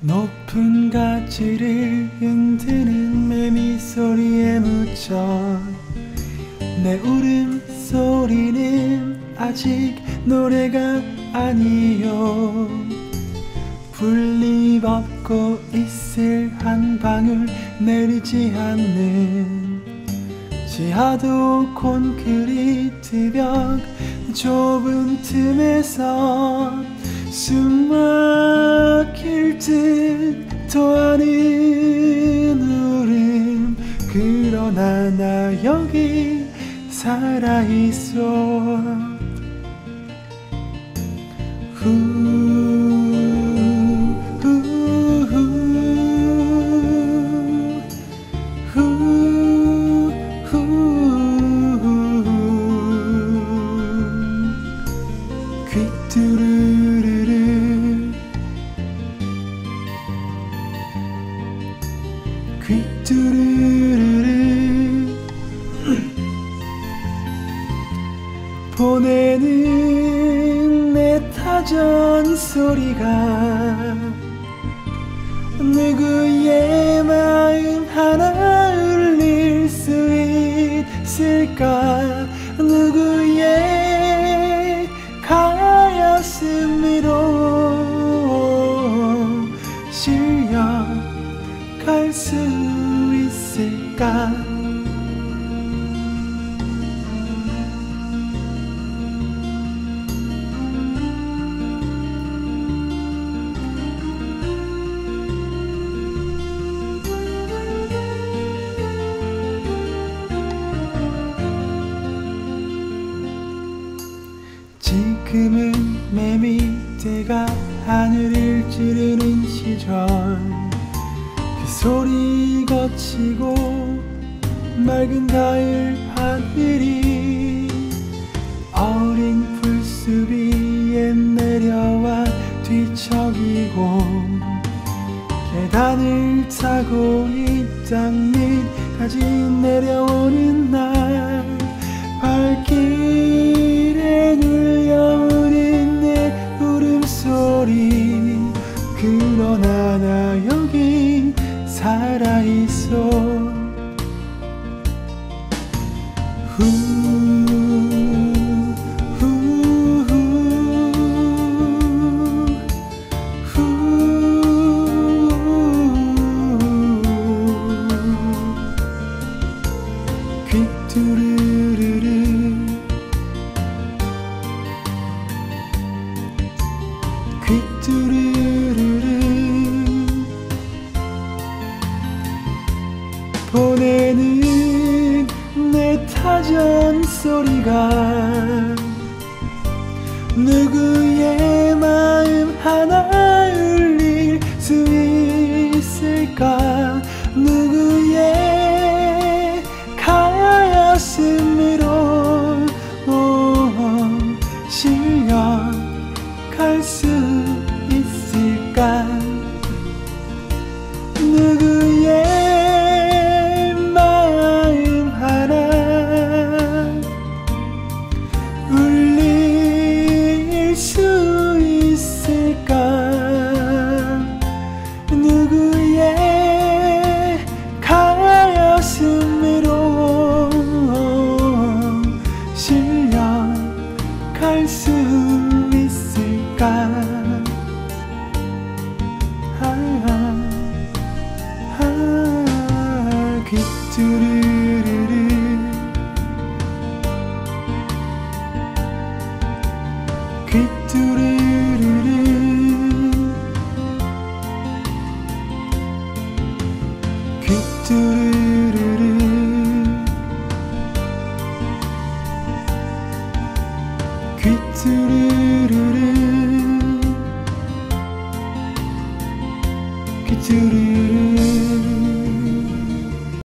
높은 가지를 흔드는 매미 소리에 묻혀 내 울음소리는 아직 노래가 아니요. 분리벗고 있을 한 방울 내리지 않는 지하도 콘크리트 벽 좁은 틈에서 숨 막힐 듯 토하는 울음. 그러나 나 여기 살아있어. 귀뚜루루루 귀뚜루루루 보내는 내 타전 소리가 누구의 마음 하나 울릴 수 있을까. 누구의 가슴 위로 실려 갈 수 있을까. 지금은 매미떼가 하늘을 찌르는 시절. 그 소리 거치고 맑은 가을 하늘이 어린 풀숲 위에 내려와 뒤척이고 계단을 타고 이 땅 밑까지 내려오는 날 발길에 눌려오는 내 울음소리. 그러나 나 여기 살아있어. 귀뚜루루루 귀뚜루루루 보내는 내 타전 소리가 누구의 마음 하나 울릴 수 있을까. 누구의 가슴으로 실려 갈 수 있을까. 누구의 마음 하나 울릴 수 있을까. 누구의 가슴으로 실려 갈 수 있을까. 귀뚜루루루 귀뚜루루루 귀뚜루루루 귀뚜루루루 귀뚜루루루